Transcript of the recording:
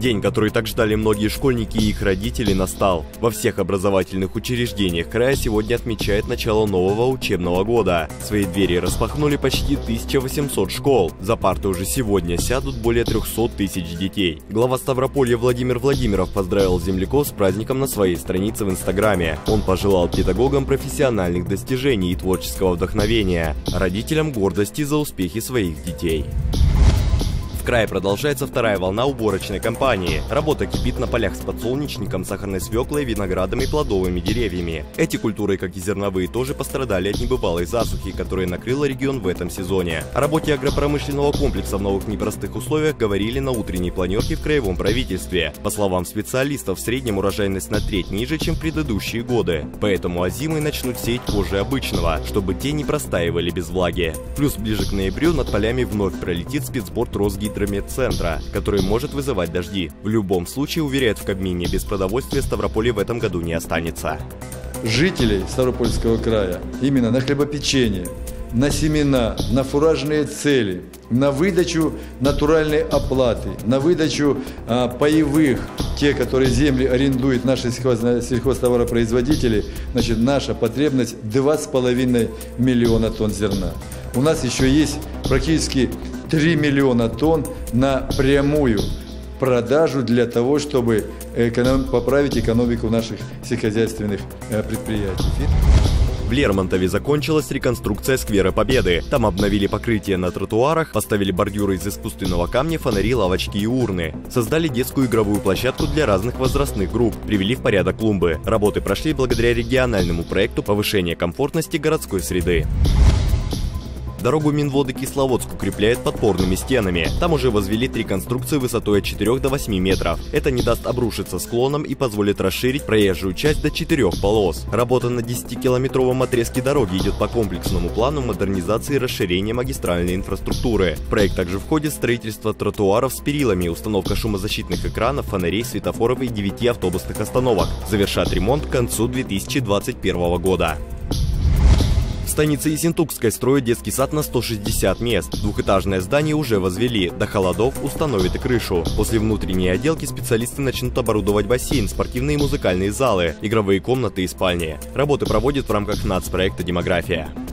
День, который так ждали многие школьники и их родители, настал. Во всех образовательных учреждениях края сегодня отмечает начало нового учебного года. Свои двери распахнули почти 1800 школ. За парты уже сегодня сядут более 300 тысяч детей. Глава Ставрополья Владимир Владимиров поздравил земляков с праздником на своей странице в Инстаграме. Он пожелал педагогам профессиональных достижений и творческого вдохновения, родителям гордости за успехи своих детей. В крае продолжается вторая волна уборочной кампании. Работа кипит на полях с подсолнечником, сахарной свеклой, виноградом и плодовыми деревьями. Эти культуры, как и зерновые, тоже пострадали от небывалой засухи, которая накрыла регион в этом сезоне. О работе агропромышленного комплекса в новых непростых условиях говорили на утренней планерке в краевом правительстве. По словам специалистов, в среднем урожайность на треть ниже, чем в предыдущие годы. Поэтому озимы начнут сеять позже обычного, чтобы те не простаивали без влаги. Плюс ближе к ноябрю над полями вновь пролетит спецборд Росгидрометцентра, который может вызывать дожди. В любом случае, уверяет в Кабмине, без продовольствия Ставрополье в этом году не останется. Жителей Ставропольского края именно на хлебопечение, на семена, на фуражные цели, на выдачу натуральной оплаты, на выдачу паевых, те, которые земли арендуют наши сельхозтоваропроизводители, значит, наша потребность 2,5 миллиона тонн зерна. У нас еще есть практически 3 миллиона тонн на прямую продажу для того, чтобы поправить экономику наших сельскохозяйственных предприятий. В Лермонтове закончилась реконструкция сквера Победы. Там обновили покрытие на тротуарах, поставили бордюры из искусственного камня, фонари, лавочки и урны. Создали детскую игровую площадку для разных возрастных групп, привели в порядок клумбы. Работы прошли благодаря региональному проекту повышения комфортности городской среды. Дорогу Минводы Кисловодск укрепляет подпорными стенами. Там уже возвели 3 конструкции высотой от 4 до 8 метров. Это не даст обрушиться склоном и позволит расширить проезжую часть до 4 полос. Работа на 10-километровом отрезке дороги идет по комплексному плану модернизации и расширения магистральной инфраструктуры. В проект также входит строительство тротуаров с перилами, установка шумозащитных экранов, фонарей, светофоров и 9 автобусных остановок. Завершат ремонт к концу 2021 года. В станице Ессентукской строят детский сад на 160 мест. Двухэтажное здание уже возвели. До холодов установят и крышу. После внутренней отделки специалисты начнут оборудовать бассейн, спортивные и музыкальные залы, игровые комнаты и спальни. Работы проводят в рамках нацпроекта «Демография».